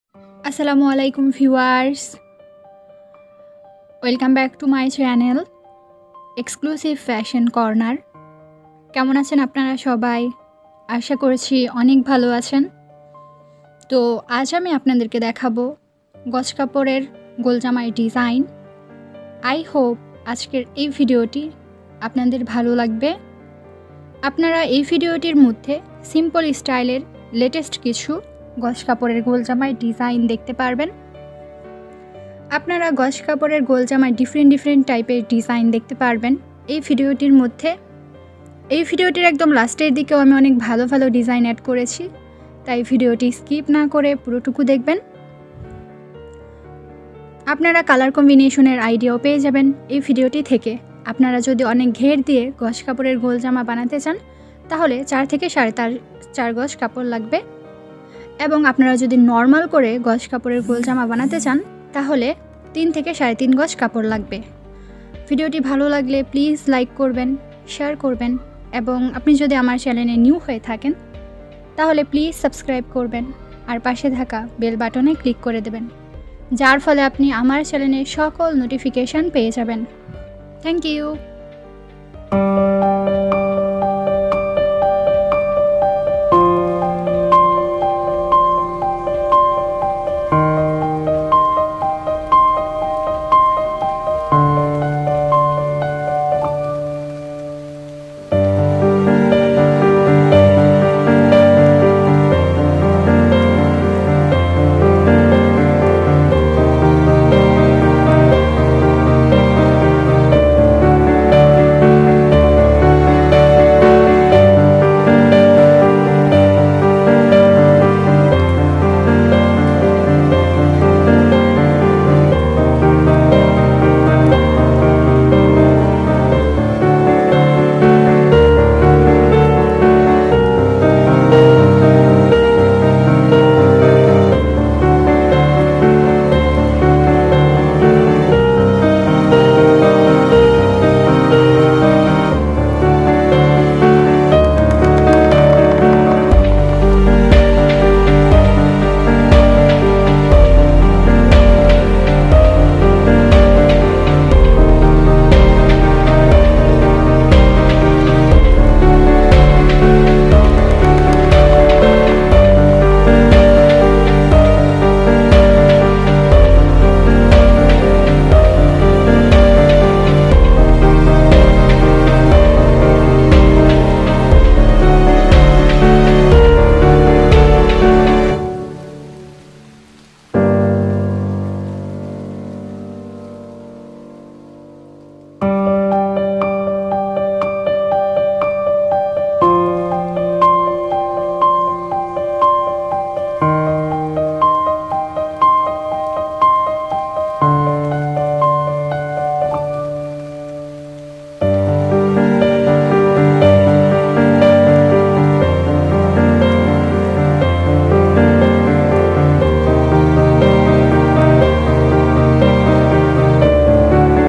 আসসালামু আলাইকুম viewers, welcome back to my channel exclusive fashion corner. কেমন আছেন আপনারা সবাই? আশা করছি অনেক ভালো আছেন। তো আজ আমি আপনাদেরকে দেখাবো গজ কাপড়ের গোলজামার ডিজাইন। আই হোপ আজকের এই ভিডিওটি আপনাদের ভালো লাগবে। আপনারা এই ভিডিওটির মধ্যে সিম্পল স্টাইলের লেটেস্ট কিছু গজ কাপড়ের গোলজামার ডিজাইন দেখতে পারবেন। আপনারা গজ কাপড়ের গোলজামায় ডিফারেন্ট টাইপের ডিজাইন দেখতে পারবেন এই ভিডিওটির মধ্যে। এই ভিডিওটির একদম লাস্টের দিকেও আমি অনেক ভালো ভালো ডিজাইন অ্যাড করেছি, তাই ভিডিওটি স্কিপ না করে পুরোটুকু দেখবেন। আপনারা কালার কম্বিনেশনের আইডিয়াও পেয়ে যাবেন এই ভিডিওটি থেকে। আপনারা যদি অনেক ঘের দিয়ে গজ কাপড়ের গোলজামা বানাতে চান তাহলে 4 থেকে 4.5 গজ কাপড় লাগবে, এবং আপনারা যদি নর্মাল করে গজ কাপড়ের গোলজামা বানাতে চান তাহলে 3 থেকে 3.5 গজ কাপড় লাগবে। ভিডিওটি ভালো লাগলে প্লিজ লাইক করবেন, শেয়ার করবেন, এবং আপনি যদি আমার চ্যানেলে নিউ হয়ে থাকেন তাহলে প্লিজ সাবস্ক্রাইব করবেন আর পাশে থাকা বেল বাটনে ক্লিক করে দেবেন, যার ফলে আপনি আমার চ্যানেলের সকল নোটিফিকেশান পেয়ে যাবেন। Thank you.